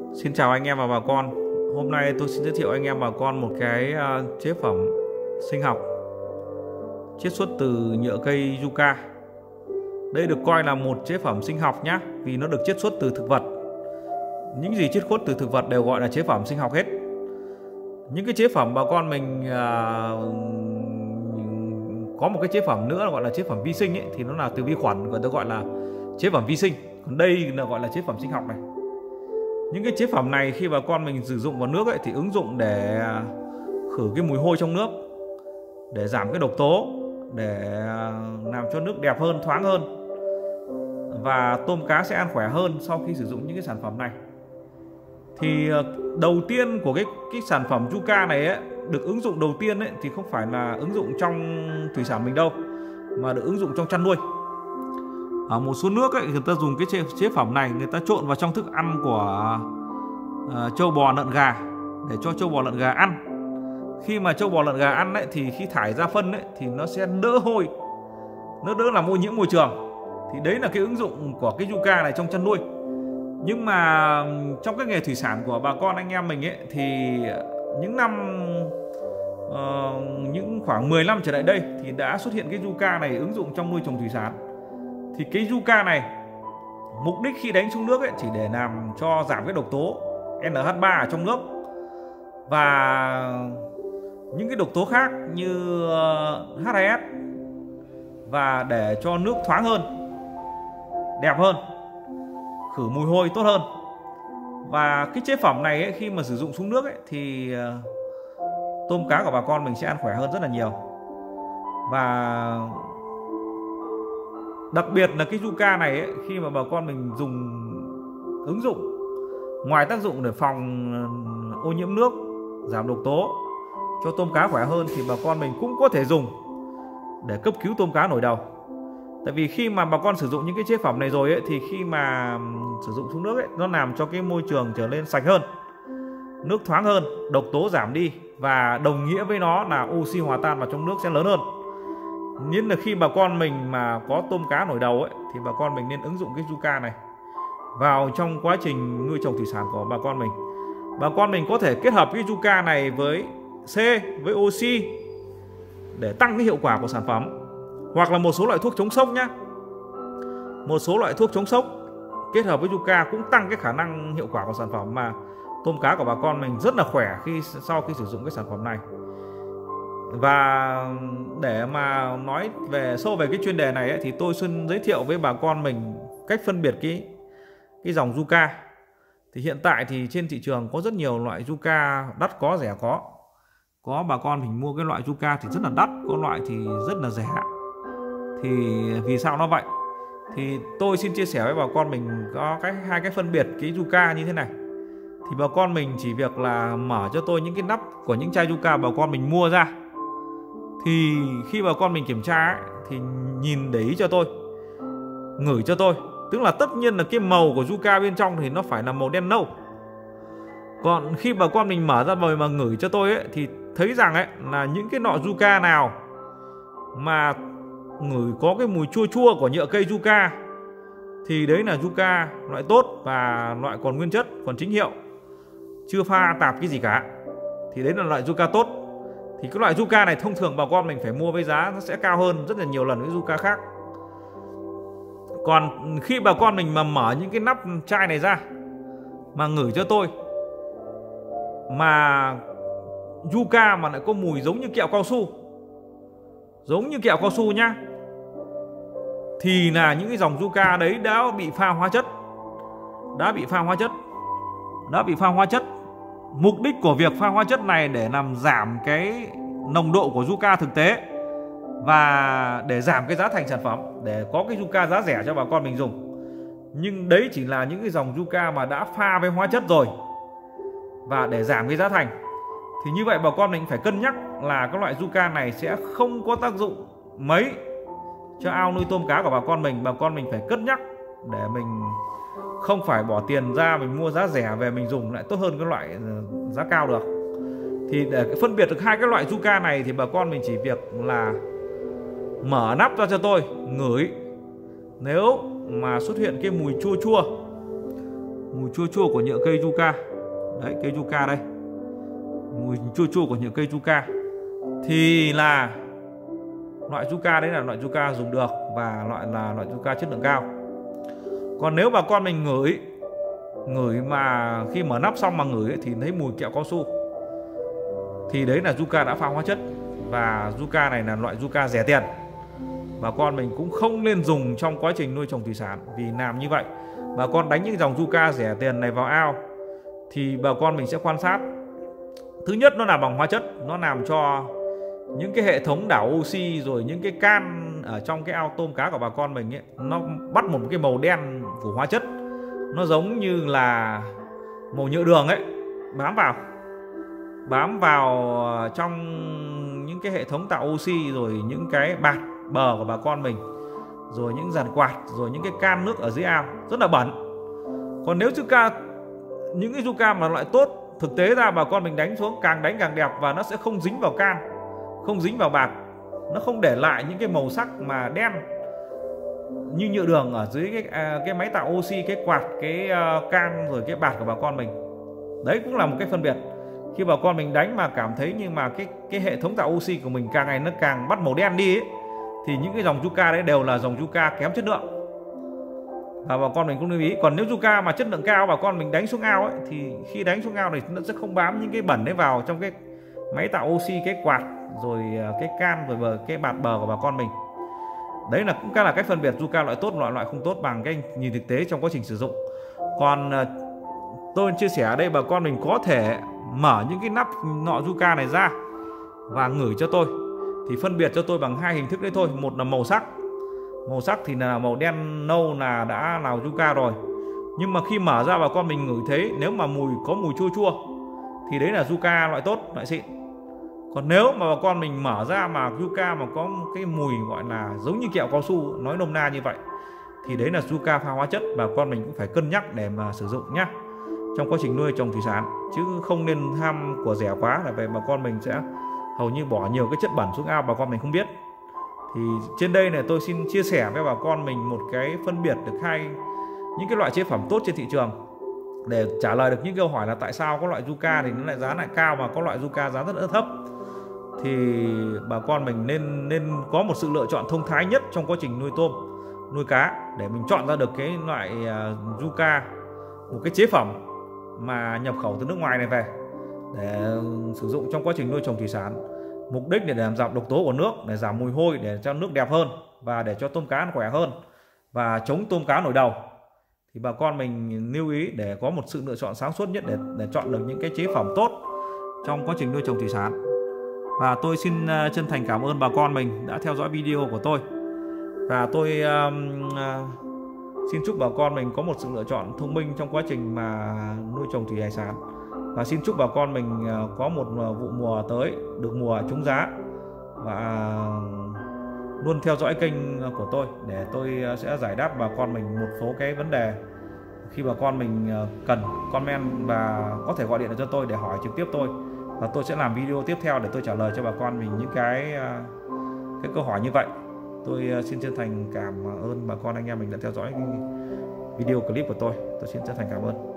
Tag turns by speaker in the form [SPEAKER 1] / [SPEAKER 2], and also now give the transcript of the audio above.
[SPEAKER 1] Xin chào anh em và bà con. Hôm nay tôi xin giới thiệu anh em bà con một cái chế phẩm sinh học chiết xuất từ nhựa cây yucca. Đây được coi là một chế phẩm sinh học nhé, vì nó được chiết xuất từ thực vật. Những gì chiết xuất từ thực vật đều gọi là chế phẩm sinh học hết. Những cái chế phẩm bà con mình có một cái chế phẩm nữa là gọi là chế phẩm vi sinh ấy, thì nó là từ vi khuẩn, người ta gọi là chế phẩm vi sinh. Còn đây là gọi là chế phẩm sinh học này. Những cái chế phẩm này khi bà con mình sử dụng vào nước ấy, thì ứng dụng để khử cái mùi hôi trong nước, để giảm cái độc tố, để làm cho nước đẹp hơn, thoáng hơn, và tôm cá sẽ ăn khỏe hơn sau khi sử dụng những cái sản phẩm này. Thì đầu tiên của cái sản phẩm yucca này ấy, được ứng dụng đầu tiên ấy, thì không phải là ứng dụng trong thủy sản mình đâu, mà được ứng dụng trong chăn nuôi. Ở một số nước ấy, người ta dùng cái chế phẩm này, người ta trộn vào trong thức ăn của trâu bò lợn gà để cho trâu bò lợn gà ăn. Khi mà trâu bò lợn gà ăn ấy, thì khi thải ra phân ấy, thì nó sẽ đỡ hôi, nó đỡ làm ô nhiễm môi trường. Thì đấy là cái ứng dụng của cái yucca này trong chăn nuôi. Nhưng mà trong cái nghề thủy sản của bà con anh em mình ấy, thì những năm những khoảng 10 năm trở lại đây thì đã xuất hiện cái yucca này ứng dụng trong nuôi trồng thủy sản. Thì cái yucca này mục đích khi đánh xuống nước ấy, chỉ để làm cho giảm cái độc tố NH3 ở trong nước và những cái độc tố khác như H2S, và để cho nước thoáng hơn, đẹp hơn, khử mùi hôi tốt hơn. Và cái chế phẩm này ấy, khi mà sử dụng xuống nước ấy, thì tôm cá của bà con mình sẽ ăn khỏe hơn rất là nhiều. Và đặc biệt là cái yucca này ấy, khi mà bà con mình dùng ứng dụng, ngoài tác dụng để phòng ô nhiễm nước, giảm độc tố, cho tôm cá khỏe hơn, thì bà con mình cũng có thể dùng để cấp cứu tôm cá nổi đầu. Tại vì khi mà bà con sử dụng những cái chế phẩm này rồi ấy, thì khi mà sử dụng xuống nước ấy, nó làm cho cái môi trường trở nên sạch hơn, nước thoáng hơn, độc tố giảm đi, và đồng nghĩa với nó là oxy hòa tan vào trong nước sẽ lớn hơn. Nhưng là khi bà con mình mà có tôm cá nổi đầu ấy, thì bà con mình nên ứng dụng cái yucca này vào trong quá trình nuôi trồng thủy sản của bà con mình. Bà con mình có thể kết hợp cái yucca này với C, với oxy để tăng cái hiệu quả của sản phẩm, hoặc là một số loại thuốc chống sốc nhé. Một số loại thuốc chống sốc kết hợp với yucca cũng tăng cái khả năng hiệu quả của sản phẩm, mà tôm cá của bà con mình rất là khỏe sau khi sử dụng cái sản phẩm này. Và để mà nói sâu về cái chuyên đề này ấy, thì tôi xin giới thiệu với bà con mình cách phân biệt cái dòng yucca. Thì hiện tại thì trên thị trường có rất nhiều loại yucca, đắt có rẻ có. Có bà con mình mua cái loại yucca thì rất là đắt, có loại thì rất là rẻ. Thì vì sao nó vậy? Thì tôi xin chia sẻ với bà con mình có hai cái phân biệt cái yucca như thế này. Thì bà con mình chỉ việc là mở cho tôi những cái nắp của những chai yucca bà con mình mua ra. Thì khi bà con mình kiểm tra ấy, thì nhìn để ý cho tôi, ngửi cho tôi. Tức là tất nhiên là cái màu của yucca bên trong thì nó phải là màu đen nâu. Còn khi bà con mình mở ra rồi mà ngửi cho tôi ấy, thì thấy rằng ấy là những cái nọ yucca nào mà ngửi có cái mùi chua chua của nhựa cây yucca thì đấy là yucca loại tốt và loại còn nguyên chất, còn chính hiệu, chưa pha tạp cái gì cả, thì đấy là loại yucca tốt. Thì cái loại yucca này thông thường bà con mình phải mua với giá nó sẽ cao hơn rất là nhiều lần với yucca khác. Còn khi bà con mình mà mở những cái nắp chai này ra mà ngửi cho tôi mà yucca mà lại có mùi giống như kẹo cao su, giống như kẹo cao su nhá, thì là những cái dòng yucca đấy đã bị pha hóa chất. Đã bị pha hóa chất. Mục đích của việc pha hóa chất này để làm giảm cái nồng độ của yucca thực tế và để giảm cái giá thành sản phẩm, để có cái yucca giá rẻ cho bà con mình dùng. Nhưng đấy chỉ là những cái dòng yucca mà đã pha với hóa chất rồi, và để giảm cái giá thành. Thì như vậy bà con mình phải cân nhắc là các loại yucca này sẽ không có tác dụng mấy cho ao nuôi tôm cá của bà con mình. Bà con mình phải cân nhắc để mình không phải bỏ tiền ra mình mua giá rẻ về mình dùng lại tốt hơn cái loại giá cao được. Thì để phân biệt được hai cái loại yucca này thì bà con mình chỉ việc là mở nắp ra cho tôi ngửi. Nếu mà xuất hiện cái mùi chua chua Mùi chua chua của nhựa cây yucca. Đấy, cây yucca đây. Mùi chua chua của nhựa cây yucca. Thì là loại yucca đấy là loại yucca dùng được và loại yucca chất lượng cao. Còn nếu bà con mình ngửi mà khi mở nắp xong mà ngửi thì thấy mùi kẹo cao su, thì đấy là yucca đã pha hóa chất. Và yucca này là loại yucca rẻ tiền. Bà con mình cũng không nên dùng trong quá trình nuôi trồng thủy sản. Vì làm như vậy, bà con đánh những dòng yucca rẻ tiền này vào ao thì bà con mình sẽ quan sát. Thứ nhất, nó làm bằng hóa chất, nó làm cho những cái hệ thống đảo oxy rồi những cái can ở trong cái ao tôm cá của bà con mình ấy, nó bắt một cái màu đen của hóa chất. Nó giống như là màu nhựa đường ấy, bám vào trong những cái hệ thống tạo oxy, rồi những cái bạt bờ của bà con mình, rồi những giàn quạt, rồi những cái can nước ở dưới ao rất là bẩn. Còn nếu những cái yucca mà loại tốt, thực tế ra bà con mình đánh xuống càng đánh càng đẹp, và nó sẽ không dính vào can, không dính vào bạt, nó không để lại những cái màu sắc mà đen như nhựa đường ở dưới cái máy tạo oxy, cái quạt, cái can, rồi cái bạt của bà con mình. Đấy cũng là một cái phân biệt. Khi bà con mình đánh mà cảm thấy như mà cái hệ thống tạo oxy của mình càng ngày nó càng bắt màu đen đi ấy, thì những cái dòng yucca đấy đều là dòng yucca kém chất lượng, và bà con mình cũng lưu ý. Còn nếu yucca mà chất lượng cao, bà con mình đánh xuống ao ấy, thì khi đánh xuống ao này nó sẽ không bám những cái bẩn đấy vào trong cái máy tạo oxy, cái quạt, rồi cái can, rồi cái bạt bờ của bà con mình. Đấy là cũng là cái phân biệt yucca loại tốt, loại không tốt bằng cái nhìn thực tế trong quá trình sử dụng. Còn tôi chia sẻ ở đây, bà con mình có thể mở những cái nắp nọ yucca này ra và ngửi cho tôi, thì phân biệt cho tôi bằng hai hình thức đấy thôi. Một là màu sắc thì là màu đen nâu là đã là yucca rồi, nhưng mà khi mở ra bà con mình ngửi thấy nếu mà có mùi chua chua thì đấy là yucca loại tốt, loại xịn. Còn nếu mà bà con mình mở ra mà yucca mà có một cái mùi gọi là giống như kẹo cao su, nói nôm na như vậy, thì đấy là yucca pha hóa chất. Bà con mình cũng phải cân nhắc để mà sử dụng nhá, trong quá trình nuôi trồng thủy sản, chứ không nên ham của rẻ quá là về bà con mình sẽ hầu như bỏ nhiều cái chất bẩn xuống ao, bà con mình không biết. Thì trên đây này tôi xin chia sẻ với bà con mình một cái phân biệt được những cái loại chế phẩm tốt trên thị trường, để trả lời được những câu hỏi là tại sao có loại yucca thì nó lại giá lại cao mà có loại yucca giá rất là thấp. Thì bà con mình nên có một sự lựa chọn thông thái nhất trong quá trình nuôi tôm, nuôi cá, để mình chọn ra được cái loại yucca, một cái chế phẩm mà nhập khẩu từ nước ngoài này về để sử dụng trong quá trình nuôi trồng thủy sản. Mục đích để làm giảm độc tố của nước, để giảm mùi hôi, để cho nước đẹp hơn, và để cho tôm cá nó khỏe hơn, và chống tôm cá nổi đầu. Thì bà con mình lưu ý để có một sự lựa chọn sáng suốt nhất để chọn được những cái chế phẩm tốt trong quá trình nuôi trồng thủy sản. Và tôi xin chân thành cảm ơn bà con mình đã theo dõi video của tôi. Và tôi xin chúc bà con mình có một sự lựa chọn thông minh trong quá trình mà nuôi trồng thủy hải sản. Và xin chúc bà con mình có một vụ mùa tới được mùa trúng giá, và luôn theo dõi kênh của tôi để tôi sẽ giải đáp bà con mình một số cái vấn đề khi bà con mình cần comment, và có thể gọi điện cho tôi để hỏi trực tiếp tôi, và tôi sẽ làm video tiếp theo để tôi trả lời cho bà con mình những cái câu hỏi như vậy. Tôi xin chân thành cảm ơn bà con anh em mình đã theo dõi video clip của tôi xin chân thành cảm ơn.